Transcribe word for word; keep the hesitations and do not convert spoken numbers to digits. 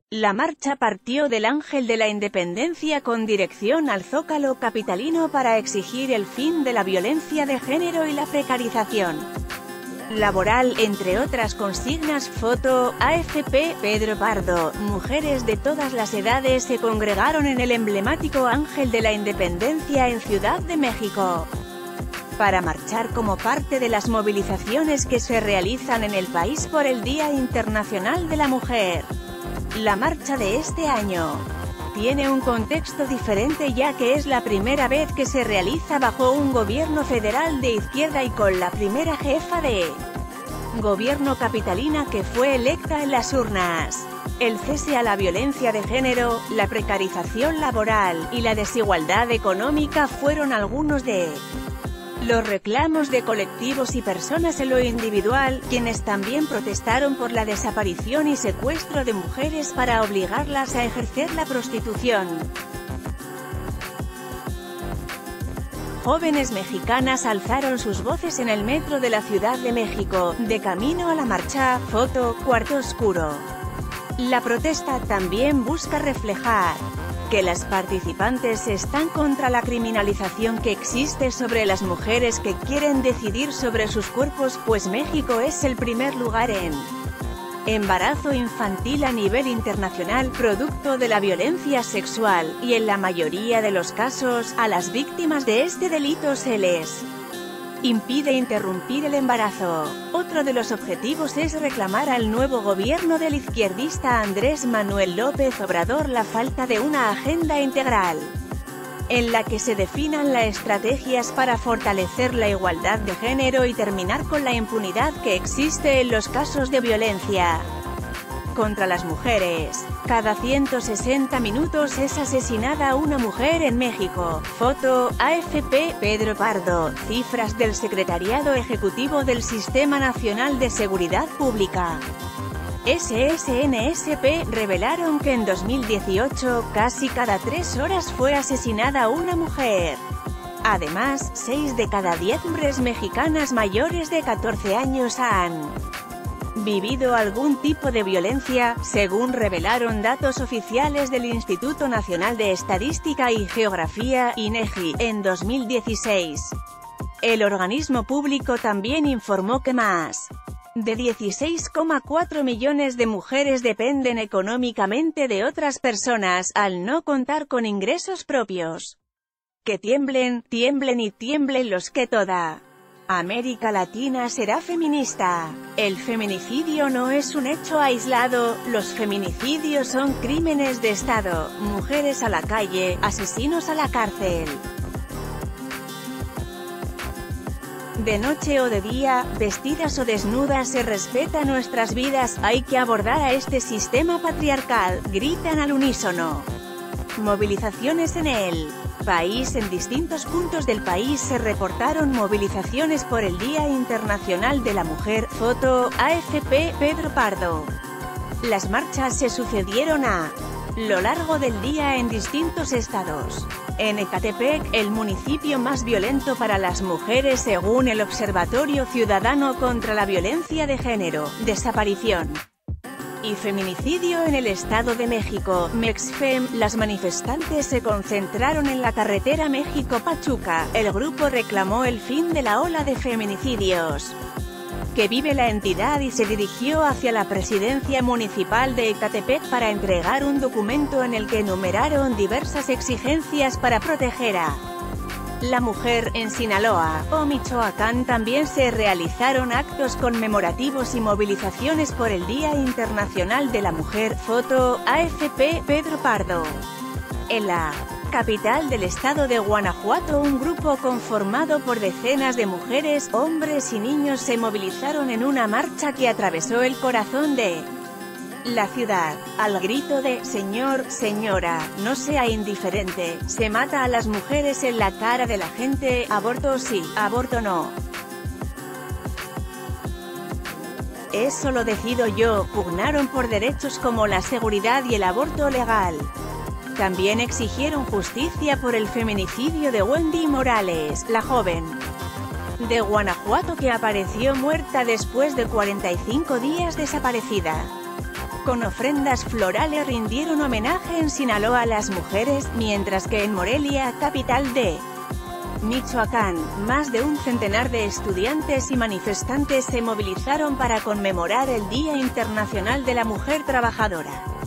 La marcha partió del Ángel de la Independencia con dirección al Zócalo capitalino para exigir el fin de la violencia de género y la precarización laboral, entre otras consignas. Foto, A F P, Pedro Pardo. Mujeres de todas las edades se congregaron en el emblemático Ángel de la Independencia en Ciudad de México para marchar como parte de las movilizaciones que se realizan en el país por el Día Internacional de la Mujer. La marcha de este año tiene un contexto diferente, ya que es la primera vez que se realiza bajo un gobierno federal de izquierda y con la primera jefa de gobierno capitalina que fue electa en las urnas. El cese a la violencia de género, la precarización laboral y la desigualdad económica fueron algunos de los reclamos de colectivos y personas en lo individual, quienes también protestaron por la desaparición y secuestro de mujeres para obligarlas a ejercer la prostitución. Jóvenes mexicanas alzaron sus voces en el metro de la Ciudad de México, de camino a la marcha. Foto, cuarto oscuro. La protesta también busca reflejar que las participantes están contra la criminalización que existe sobre las mujeres que quieren decidir sobre sus cuerpos, pues México es el primer lugar en embarazo infantil a nivel internacional, producto de la violencia sexual, y en la mayoría de los casos, a las víctimas de este delito se les impide interrumpir el embarazo. Otro de los objetivos es reclamar al nuevo gobierno del izquierdista Andrés Manuel López Obrador la falta de una agenda integral en la que se definan las estrategias para fortalecer la igualdad de género y terminar con la impunidad que existe en los casos de violencia contra las mujeres. Cada ciento sesenta minutos es asesinada una mujer en México. Foto, A F P, Pedro Pardo. Cifras del Secretariado Ejecutivo del Sistema Nacional de Seguridad Pública, S S N S P, revelaron que en dos mil dieciocho, casi cada tres horas fue asesinada una mujer. Además, seis de cada diez mujeres mexicanas mayores de catorce años han vivido algún tipo de violencia, según revelaron datos oficiales del Instituto Nacional de Estadística y Geografía, INEGI, en dos mil dieciséis. El organismo público también informó que más de dieciséis coma cuatro millones de mujeres dependen económicamente de otras personas, al no contar con ingresos propios. Que tiemblen, tiemblen y tiemblen los que toda América Latina será feminista. El feminicidio no es un hecho aislado, los feminicidios son crímenes de Estado. Mujeres a la calle, asesinos a la cárcel. De noche o de día, vestidas o desnudas, se respeta nuestras vidas. Hay que abordar a este sistema patriarcal, gritan al unísono. Movilizaciones en el país. En distintos puntos del país se reportaron movilizaciones por el Día Internacional de la Mujer. Foto, A F P, Pedro Pardo. Las marchas se sucedieron a lo largo del día en distintos estados. En Ecatepec, el municipio más violento para las mujeres según el Observatorio Ciudadano contra la Violencia de Género, Desaparición y Feminicidio en el Estado de México, MEXFEM, las manifestantes se concentraron en la carretera México-Pachuca. El grupo reclamó el fin de la ola de feminicidios que vive la entidad y se dirigió hacia la presidencia municipal de Ecatepec para entregar un documento en el que enumeraron diversas exigencias para proteger a la mujer. En Sinaloa o Michoacán también se realizaron actos conmemorativos y movilizaciones por el Día Internacional de la Mujer. Foto, A F P, Pedro Pardo. En la capital del estado de Guanajuato, un grupo conformado por decenas de mujeres, hombres y niños se movilizaron en una marcha que atravesó el corazón de la ciudad, al grito de «Señor, señora, no sea indiferente, se mata a las mujeres en la cara de la gente, aborto sí, aborto no. Eso lo decido yo». Pugnaron por derechos como la seguridad y el aborto legal. También exigieron justicia por el feminicidio de Wendy Morales, la joven de Guanajuato que apareció muerta después de cuarenta y cinco días desaparecida. Con ofrendas florales rindieron homenaje en Sinaloa a las mujeres, mientras que en Morelia, capital de Michoacán, más de un centenar de estudiantes y manifestantes se movilizaron para conmemorar el Día Internacional de la Mujer Trabajadora.